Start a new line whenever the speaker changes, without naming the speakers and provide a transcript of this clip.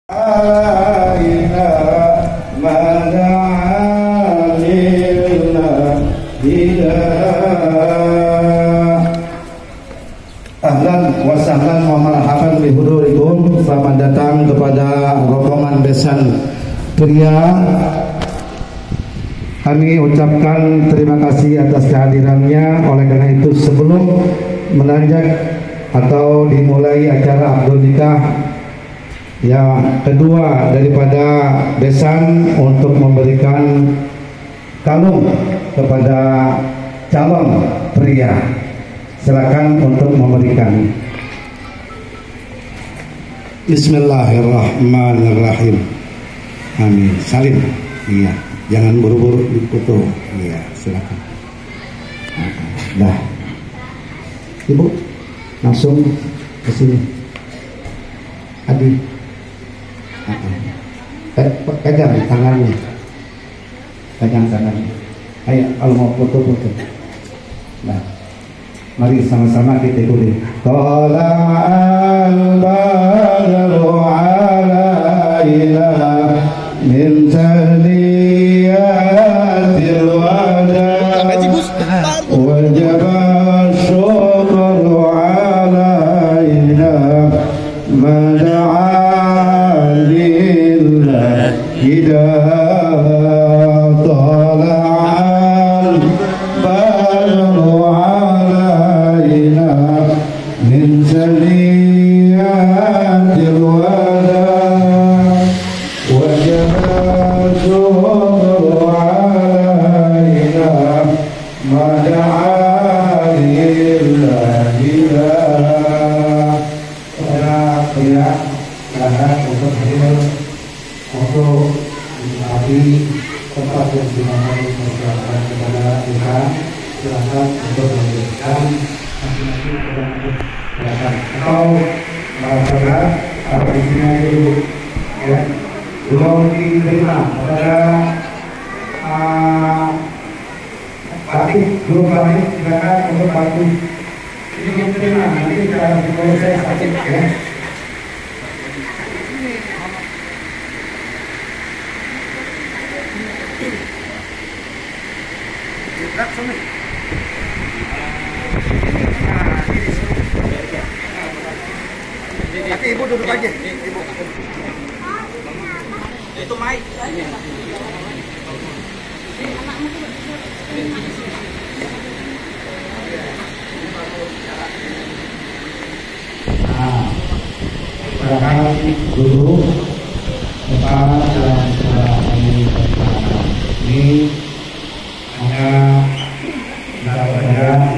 Ahlan wa sahlan wa marhaban bi hudurikum. Selamat datang kepada rombongan besan pria. Kami ucapkan terima kasih atas kehadirannya. Oleh karena itu, sebelum menanjak atau dimulai acara akad nikah yang kedua daripada besan untuk memberikan kalung kepada calon pria, silakan untuk memberikan. Bismillahirrahmanirrahim. Amin. Salim. Iya. Jangan buru-buru dipoto. Iya. Silakan. Dah. Ibu langsung ke sini. Adi. Pegang tangannya. Pegang tangannya. Ayo, kalau mau foto-foto. Nah. Mari sama-sama kita ikuti. Tala'al badru alaina min tahliyatil wada wajaba syukru alaina mada'a lillah hidayah. Tala'al badru min zaliyatil wada wajaba syukru alaina mada'a lillahi ya karena untuk hadir untuk menikmati tempat yang dimana dipersilakan kepada Tuhan. Silakan untuk memberikan masing-masing silakan atau saudara atau isinya dulu ya, belum diterima kepada batik belum batik, silakan untuk batik ini diterima, nanti dalam proses sakit ya.
Nanti ibu duduk aja, ibu. Itu mic.
Nah, silakan duduk depan dan sebelah ini hanya